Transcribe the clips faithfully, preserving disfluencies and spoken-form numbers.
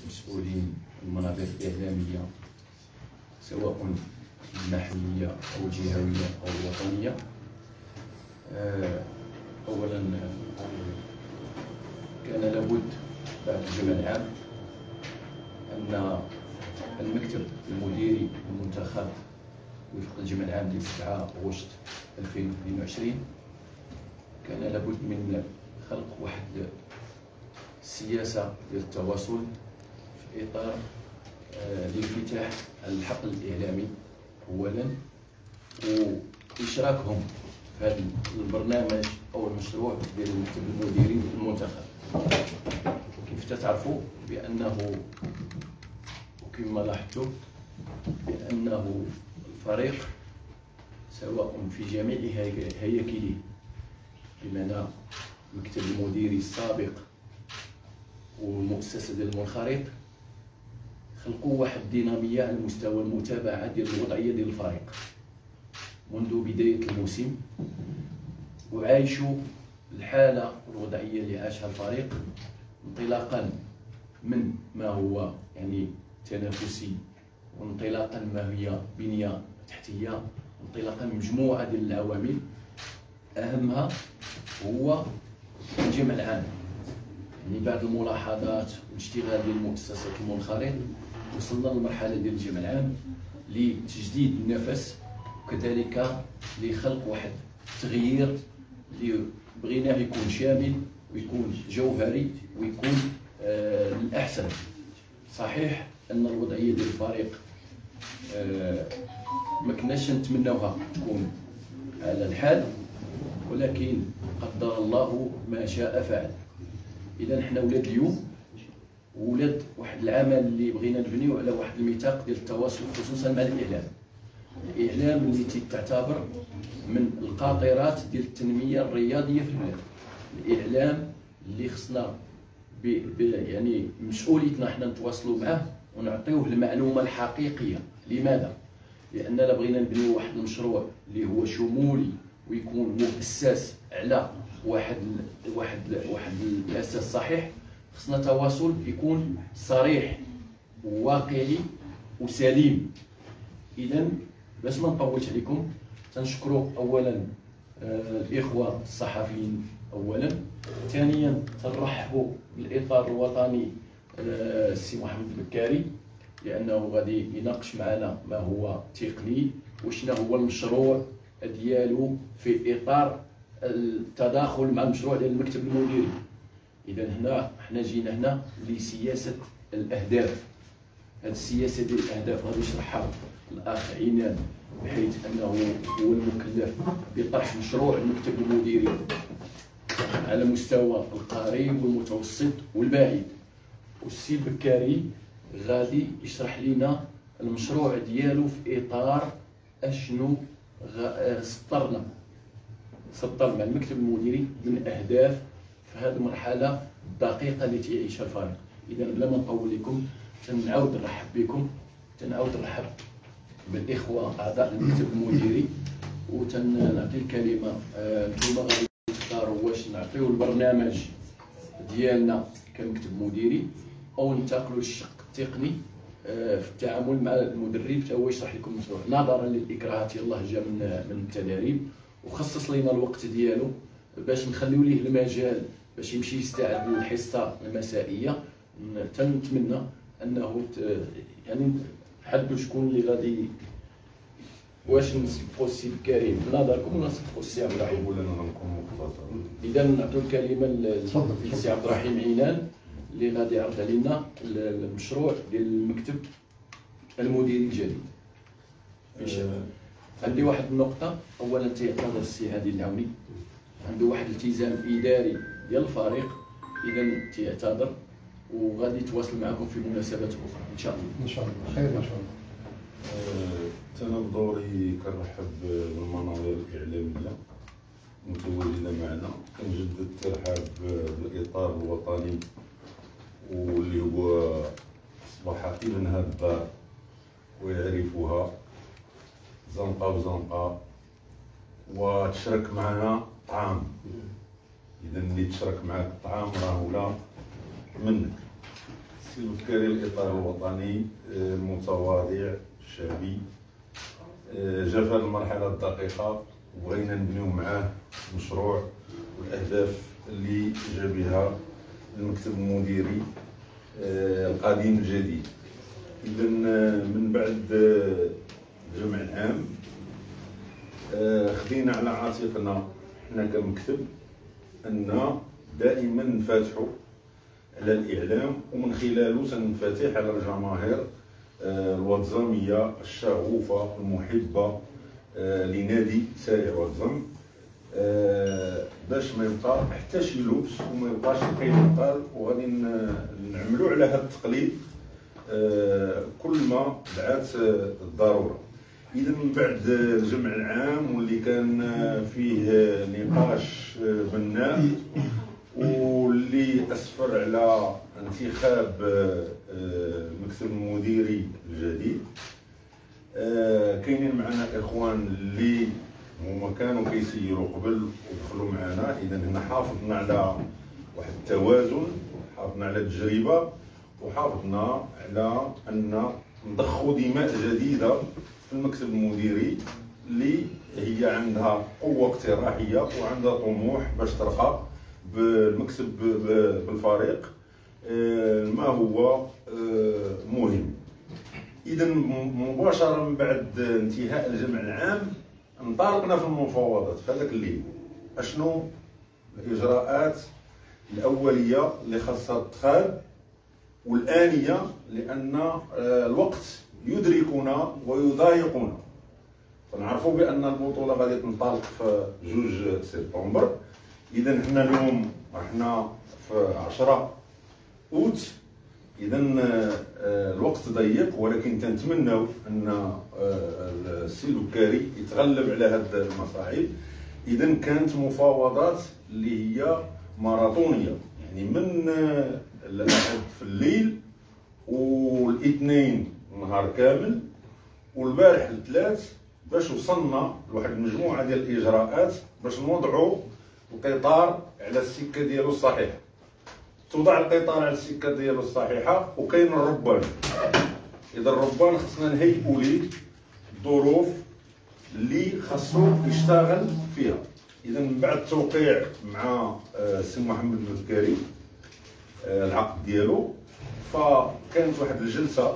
مسؤولين المنابر الإعلامية سواء المحلية أو الجهوية أو الوطنية. أولا كان لابد بعد الجمع العام أن المكتب المديري المنتخب وفق الجمع العام ديال سبعة أغسطس ألفين واثنين وعشرين كان لابد من خلق واحد السياسة ديال التواصل في إطار لانفتاح الحقل الإعلامي أولا، وإشراكهم في هذا البرنامج أو المشروع ديال المكتب المديري المنتخب. كيف تعرفوا بأنه وكما لاحظتوا بأنه الفريق سواء في جميع هياكله بمعنى المكتب المديري السابق والمؤسسة ديال المنخرط خلقوا واحد الدينامية على مستوى المتابعة ديال الوضعية ديال الفريق منذ بداية الموسم، وعايشوا الحالة والوضعية اللي عاشها الفريق انطلاقا من ما هو يعني تنافسي، وانطلاقا ما هي بنية تحتية، انطلاقا من مجموعة ديال العوامل أهمها هو الجمع العام. يعني بعد الملاحظات والاشتغال ديال مؤسسة المنخرط وصلنا للمرحلة ديال الجمع العام لتجديد النفس وكذلك لخلق واحد التغيير اللي بغيناه يكون شامل ويكون جوهري ويكون آه للأحسن. صحيح أن الوضعية ديال الفريق آه ما كناش نتمناوها تكون على الحال، ولكن قدر الله ما شاء فعل. إذا حنا ولاد اليوم ولاد واحد العمل اللي بغينا نبنيو على واحد الميثاق ديال التواصل خصوصا مع الإعلام. الإعلام اللي تعتبر من القاطرات ديال التنمية الرياضية في البلاد. الإعلام اللي خصنا ب... ب... يعني مسؤوليتنا حنا نتواصلوا معاه ونعطيوه المعلومة الحقيقية. لماذا؟ لأن لا بغينا نبنيو واحد المشروع اللي هو شمولي ويكون مؤسس على واحد واحد واحد الاساس صحيح، خصنا تواصل يكون صريح وواقعي وسليم. اذا باش ما نطولش عليكم تنشكروا اولا آه الاخوه الصحفيين اولا، ثانيا تنرحبوا بالاطار الوطني آه السي محمد البكاري لانه غادي يناقش معنا ما هو تقني وشنا هو المشروع ديالو في اطار التداخل مع المشروع ديال المكتب المديري. اذا هنا حنا جينا هنا لسياسه الاهداف. هذه السياسه ديال الاهداف غادي يشرحها الاخ عنان بحيث انه هو المكلف بطرح مشروع المكتب المديري على مستوى القريب والمتوسط والبعيد، والسي البكاري غادي يشرح لنا المشروع ديالو في اطار اشنو سطرنا سطر مع المكتب المديري من اهداف في هذه المرحله الدقيقه اللي تعيشها الفريق. اذا بلا ما نطول لكم تنعاود نرحب بكم، تنعاود نرحب بالاخوه اعضاء المكتب المديري، وتنعطي الكلمه نتوما غادي تختاروا واش نعطيو البرنامج ديالنا كمكتب مديري او ننتقلوا للشق التقني في التعامل مع المدرب حتى هو يشرح لكم المشروع نظرا للاكراهات يلاه جا من من التدريب وخصص لنا الوقت ديالو باش نخليو ليه المجال باش يمشي يستعد للحصه المسائيه. تنتمنى انه يعني حدوا شكون اللي غادي واش نسبقوا السي الكريم بنظركم ولا نسبقوا السي عبد الرحيم ولا نكون مختصر. اذا نعطيو الكلمه للسي عبد الرحيم عنان اللي غادي يعرض علينا المشروع ديال المكتب المديري الجديد. أه عندي واحد النقطة، أولا تيعتذر السي هادي العوني عنده واحد الالتزام إداري ديال الفريق، إذا تيعتذر وغادي يتواصل معكم في مناسبات أخرى إن شاء الله. إن شاء الله خير إن شاء الله. أنا بدوري كنرحب بالمنابر الإعلامية متواجدة معنا، كنجدد الترحاب بالإطار الوطني واللي هو أصبح ابن هذا الدار ويعرفها زنقة وزنقة وتشارك معنا طعام. إذا اللي تشارك معك الطعام راه ولا منك. سي بكاري الإطار الوطني المتواضع الشعبي جا في هذه المرحلة الدقيقة وبغينا نبنيو معاه مشروع والأهداف اللي جا بها المكتب المديري القديم الجديد. إذا من بعد الجمع العام خدينا على عاتقنا حنا كمكتب أن دائما نفاتحوا على الإعلام ومن خلاله سننفتح على الجماهير الواتزامية الشغوفة المحبة لنادي سارع واتزم باش ما يبقى حتى شي لبس وما يبقاش كينقال، وغادي نعملوا على هذا التقليد كل ما دعات الضروره. اذا من بعد الجمع العام واللي كان فيه نقاش بناء واللي اسفر على انتخاب المكتب المديري الجديد، كاينين معنا اخوان اللي هما كانوا كيسيروا قبل ودخلوا معنا. اذا هنا حافظنا على واحد التوازن، حافظنا على التجربه، وحافظنا على ان نضخوا دماء جديده في المكتب المديري اللي هي عندها قوه اقتراحيه وعندها طموح باش ترقى بالمكتب بالفريق ما هو مهم. اذا مباشره من بعد انتهاء الجمع العام انطلقنا في المفاوضات في هذاك الليل. اشنو الاجراءات الاوليه اللي خاصها تتخذ والانيه، لان الوقت يدركنا ويضايقنا. فنعرفوا بان البطوله غادي تنطلق في جوج سبتمبر. اذا حنا اليوم راحنا في عشرة اوت، اذا الوقت ضيق، ولكن تنتمناو ان السي بكاري يتغلب على هذه المصاعب. اذا كانت مفاوضات اللي هي ماراثونيه، يعني من الاحد في الليل والاثنين نهار كامل والبارح الثلاث، باش وصلنا لواحد المجموعه ديال الاجراءات باش نوضعوا القطار على السكه ديالو الصحيحه. توضع القطار على السكه ديالو الصحيحه وكاين الربان. اذا الربان خصنا نهيئوا ليه الظروف اللي خاصو يشتغل فيها. اذا من بعد التوقيع مع السي محمد البكاري العقد ديالو، فكانت واحد الجلسه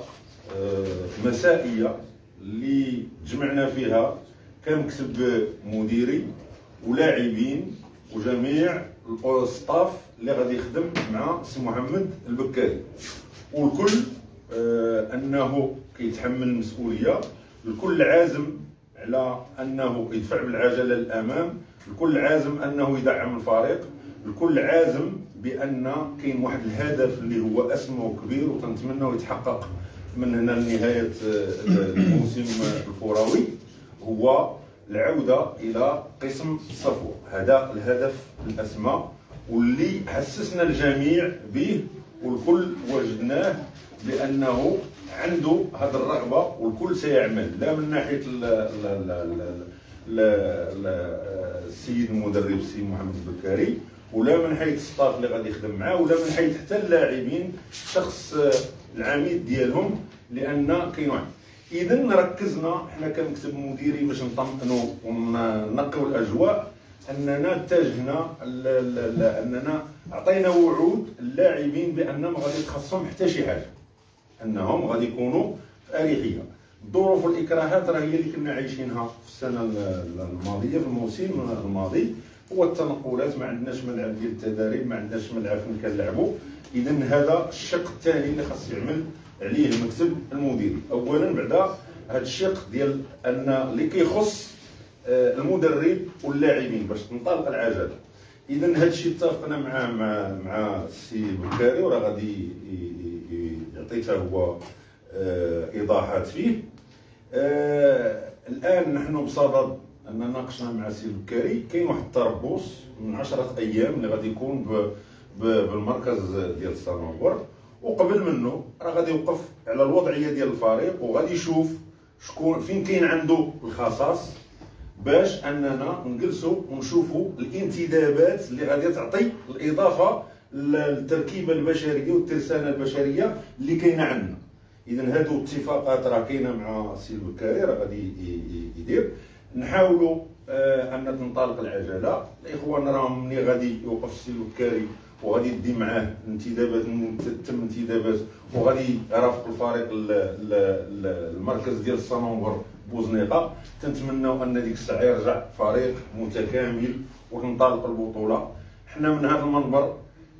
مسائيه اللي جمعنا فيها كمكتب مديري ولاعبين وجميع الستاف اللي غادي يخدم مع سي محمد البكاري، والكل آه انه كيتحمل المسؤوليه، الكل عازم على انه يدفع بالعجله للامام، الكل عازم انه يدعم الفريق، الكل عازم بان كاين واحد الهدف اللي هو اسمى وكبير وتنتمنى يتحقق من هنا لنهايه الموسم الكروي، هو العوده الى قسم الصفوه. هذا الهدف الاسمى واللي حسسنا الجميع به، والكل وجدناه بانه عنده هذه الرغبه، والكل سيعمل لا من ناحيه ال ال ال ال ال السيد المدرب السي محمد البكاري، ولا من حيث الستاف اللي غادي يخدم معاه، ولا من حيث حتى اللاعبين شخص العميد ديالهم، لان كاين واحد. اذا ركزنا حنا كمكتب مديري باش نطمئنوا وننقيو الاجواء، اننا اتجهنا اننا عطينا وعود اللاعبين بان ما غادي تخصهم حتى شي حاجه، انهم غادي يكونوا في اريحيه. الظروف والاكراهات راه هي اللي كنا عايشينها في السنه الماضيه، في الموسم الماضي، هو التنقلات، ما عندناش ملعب ديال التدريب، ما عندناش ملعب فين كنلعبوا. اذا هذا الشق الثاني اللي خاص يعمل عليه المكتب المديري. اولا بعدا هذا الشق ديال ان اللي كيخص المدرب واللاعبين باش تنطلق العجله. اذا هذا الشيء اتفقنا معاه مع مع السي بكاري، وراه غادي يعطي حتى هو ايضاحات فيه. الان نحن بصدد ان ناقشنا مع السي بكاري، كاين واحد التربص من عشرة ايام اللي غادي يكون بالمركز ديال الصنوبر، وقبل منه راه غادي يوقف على الوضعيه ديال الفريق وغادي يشوف شكون فين كاين عنده الخصاص، باش اننا نجلسوا ونشوفوا الانتدابات اللي غادي تعطي الاضافه التركيبه البشريه والترسانه البشريه اللي كاينه عندنا. اذا هادو اتفاقات راه كاينه مع السي البكاري راه غادي يدير. نحاولوا آه ان تنطلق العجله. الاخوان راهم ملي غادي يوقف السي البكاري وغادي يدي معاه انتدابات، تم انتدابات وغادي يرافق الفريق المركز ديال الصنوبر بوزنيقه. تنتمناو ان ديك الساعه يرجع فريق متكامل وتنطلق البطوله. حنا من هذا المنبر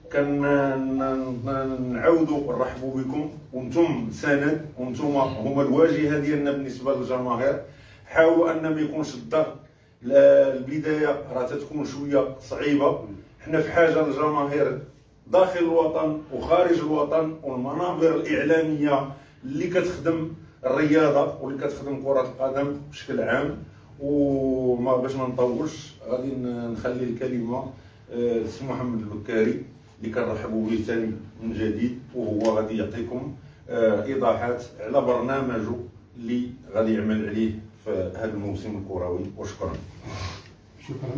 كنعاودوا نرحبوا بكم، وانتم سند وانتم هما الواجهه ديالنا بالنسبه للجماهير. حاولوا ان ما يكونش الضغط. البدايه راه تتكون شويه صعيبه. حنا في حاجه للجماهير داخل الوطن وخارج الوطن، والمنابر الاعلاميه اللي كتخدم الرياضه واللي كتخدم كره القدم بشكل عام. وما باش ما نطولش غادي نخلي الكلمه للسي محمد البكاري اللي كنرحبوا به ثاني من جديد، وهو غادي يعطيكم ايضاحات على برنامجه اللي غادي يعمل عليه في هذا الموسم الكروي. وشكرا. شكرا.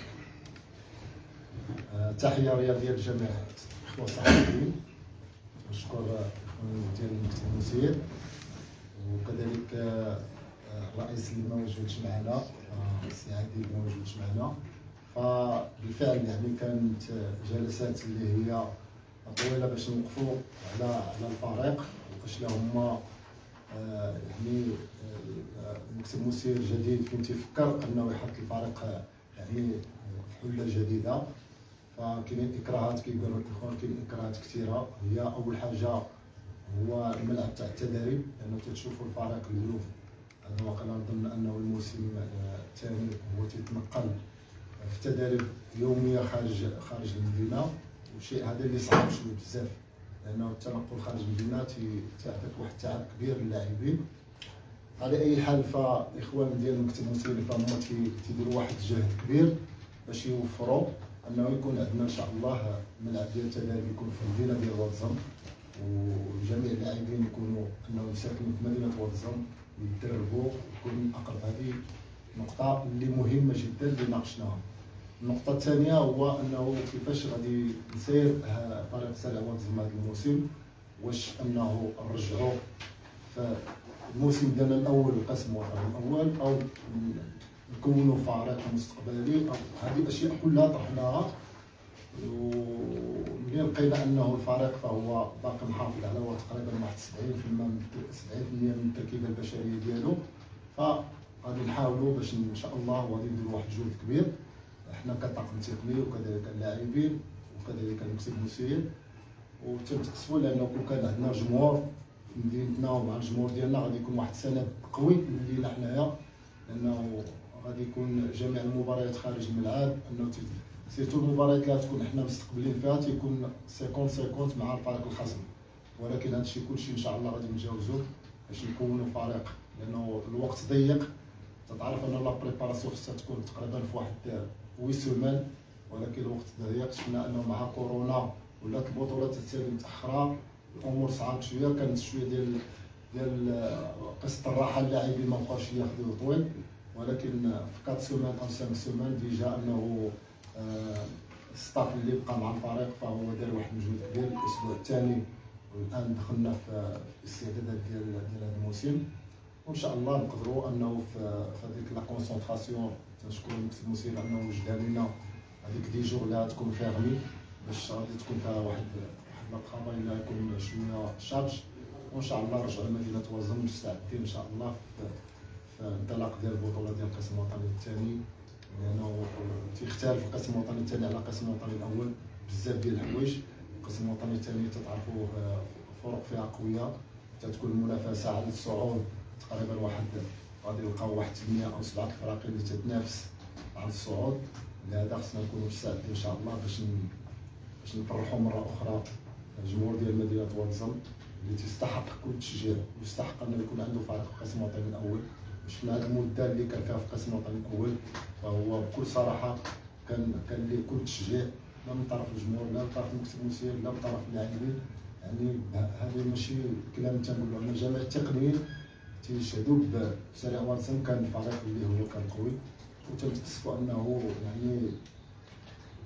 تحيه رياضيه لجميع الاخوه الصحفيين. نشكر ديال المكتب المسير، وكذلك الرئيس اللي ما وجدش معنا، السي عادل ما وجدش معنا. فبالفعل يعني كانت جلسات اللي هي طويله باش نوقفوا على على الفريق وفاش هما يعني المكتب المسير الجديد فين تيفكر انه يحط الفريق يعني في حله جديده. فكاينين اكراهات كيقولوا الاخوان، كاين اكراهات كثيره. هي اول حاجه هو الملعب تاع التدريب، لانه تتشوفوا الفريق اليوم هذا واقع نظن انه الموسم الثاني هو تيتنقل في تدريب يوميه خارج خارج المدينه، والشيء هذا اللي صعب شويه بزاف، لانه التنقل خارج المدينه تيعطيك واحد التعب كبير للاعبين. على اي حال فالاخوان ديال المكتب المسير فهما تيديروا واحد الجهد كبير باش يوفروا انه يكون عندنا ان شاء الله ملعب ديال التدريب يكون في المدينه ديال واتزم، وجميع اللاعبين يكونوا انهم ساكنين في مدينه واتزم يتدربوا يكون اقرب. هذه نقطه اللي مهمه جدا اللي ناقشناها. النقطه الثانيه هو انه كيفاش غادي نسير فريق سلع واتزم هذا الموسم، واش انه نرجعوا في الموسم ديالنا الاول القسم الوطني الاول، او نكونوا فريق مستقبلي. هذه الاشياء كلها طرحناها، وملي لقينا انه الفريق فهو باقي محافظ على تقريبا واحد سبعين بالمئة من التركيبه البشريه ديالو، فغادي نحاولوا باش ان شاء الله غادي نديروا واحد الجهد كبير احنا كطاقم تقني وكذلك اللاعبين وكذلك المكتب المسير، وتنتقسموا لانه كون كان عندنا جمهور في مدينتنا ومع الجمهور ديالنا غادي يكون واحد السند قوي لينا حنايا، لانه غادي يكون جميع المباريات خارج الملعب، انه سيرتو المباريات اللي غتكون حنا مستقبلين فيها تيكون خمسين خمسين مع الفريق الخصم. ولكن هادشي كلشي ان شاء الله غادي نتجاوزوه باش نكونوا فريق، لانه الوقت ضيق. تتعرف ان لا بريباراسيون خصها تكون تقريبا في واحد وي سومان، ولكن الوقت ضيق. شفنا انه مع كورونا ولات البطولات تتسالي متاخره، الامور صعاب شويه، كانت شويه ديال ديال قسط الراحه اللاعبين ما بقاوش ياخذوا طويل. ولكن في أربعة سومان او خمسة سومان ديجا انه الستاف اللي بقى مع الفريق فهو دار واحد المجهود كبير. الاسبوع الثاني والان دخلنا في الاستعدادات ديال ديال هذا الموسم، وان شاء الله نقدروا انه في هذيك لا كونسونطراسيون تنشكر المكتب المسير انه وجدها لنا هذيك دي جور اللي غتكون فيرمي باش غادي تكون فيها واحد واحد الطراباي اللي غيكون شويه شارج، وان شاء الله نرجعوا لمدينه واتزم مستعدين ان شاء الله في الانطلاق ديال البطوله ديال القسم الوطني الثاني، لانه تيختلف القسم الوطني الثاني على القسم الوطني الاول بزاف ديال الحوايج. القسم الوطني الثاني تتعرفوا فرق فيها قويه، تتكون المنافسه على الصعود تقريبا واحد غادي نلقاو واحد ثمانيه او سبعه الفرق اللي تتنافس على الصعود. لهذا خصنا نكونوا مستعدين ان شاء الله باش باش نفرحوا مره اخرى الجمهور ديال مدينه واتزم اللي تستحق كل التشجيع ويستحق انه يكون عنده فريق في القسم الوطني الاول. شفنا هذه المده اللي كان فيها في القسم الوطني الاول فهو بكل صراحه كان كان ليه كل التشجيع، لا من طرف الجمهور لا من طرف المكتب المسير لا من طرف اللاعبين. يعني هذا ماشي كلام تنقولوا، ان جميع التقنيين تيشهدوا بسريع واتزم كان الفريق اللي هو كان قوي، وتنتاسفوا انه يعني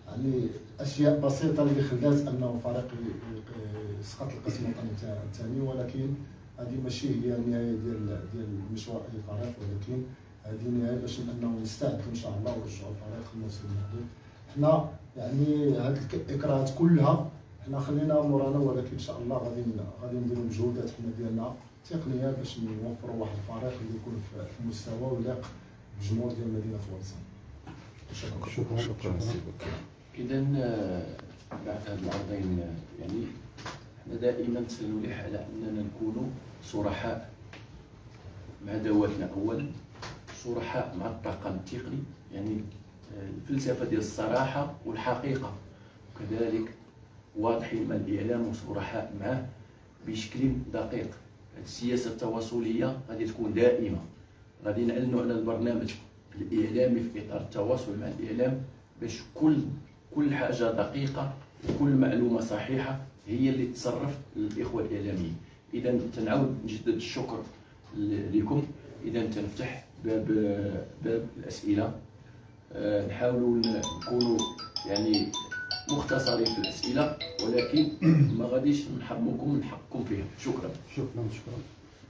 يعني اشياء بسيطه اللي خلات انه فريق يسقط القسم الوطني الثاني، ولكن هذه ماشي هي النهايه ديال ديال مشوار اي فريق، ولكن هذه النهايه باش انه نستعدوا ان شاء الله ونرجعوا الفريق الموسم المقبل. حنا يعني هذه الاكراهات كلها حنا خلينا مورانا، ولكن ان شاء الله غادي غادي نديروا مجهودات حنا ديالنا تقنيه باش نوفروا واحد الفريق اللي يكون في المستوى ويليق بالجمهور ديال مدينه ورزان. شكرا شكرا شكرا اذا بعد هاد العرضين يعني حنا دائما تنلوح على اننا نكونوا صرحاء مع ذواتنا اولا، صرحاء مع الطاقم التقني، يعني الفلسفه ديال الصراحه والحقيقه، وكذلك واضحين مع الاعلام وصرحاء معه بشكل دقيق. هذه السياسه التواصليه غادي تكون دائمه، غادي نعلنوا على البرنامج الاعلامي في اطار التواصل مع الاعلام باش كل كل حاجه دقيقه وكل معلومه صحيحه هي اللي تصرف للاخوه الاعلاميين. اذا تنعاود نجدد الشكر لكم. اذا تنفتح باب باب الاسئله، أه نحاولوا نكونوا يعني مختصرين في الاسئله، ولكن ما غاديش نحرمكم من حقكم فيها. شكرا شكرا شكرا.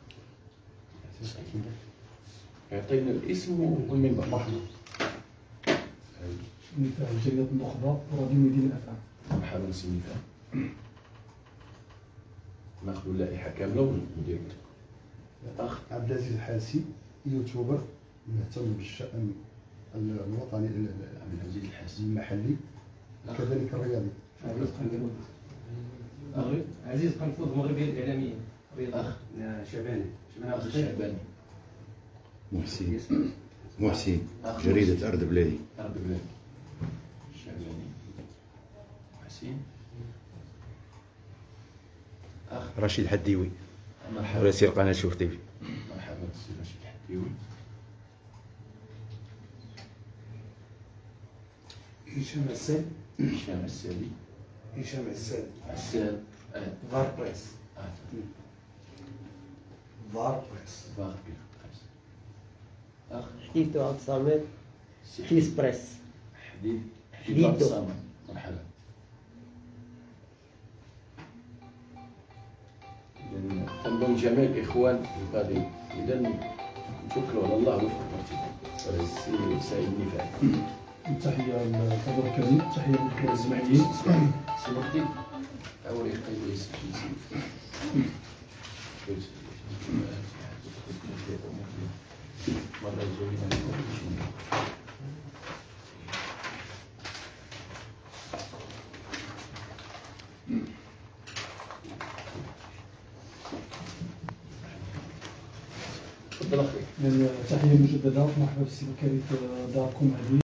يعطينا الاسم والمنبر. نفاع جريدة النخبة وراديو مدينة الأفعال. مرحبا سي نفاع. ناخذ اللائحه كامله ونديروا الاخ عبد العزيز الحاسي، يوتيوبر مهتم بالشأن الوطني عبد العزيز الحاسي المحلي كذلك الرياضي. عزيز قنفوذ مغربي الاعلاميين. اخ شعباني. اخ شعباني. محسن محسن جريدة أرض بلادي. أرض بلادي. شعباني. محسن. أخ رشيد الحديوي. مرحبا. رئيس قناة شوف تيفي. مرحبا سي رشيد الحديوي. هشام عسال. هشام عسالي. هشام عسال. عسال. فار بريس. فار بريس. فار بريس. أخ حديث عبد الصمد كيس بريس. حديد حديد عبد الصمد. مرحبا. إذا تنضم جميع الإخوان القادمين. إذا نتوكلوا على الله وفق الترتيب. السي سعيد نفاع. تحية للحضور الكريم، تحية للإخوان الزماليين. سي مهدي أول يقيد يسجل مرة جايين تفضل أخي. تحية مجددة، مرحبا بالسي الكريم في داركم هذه.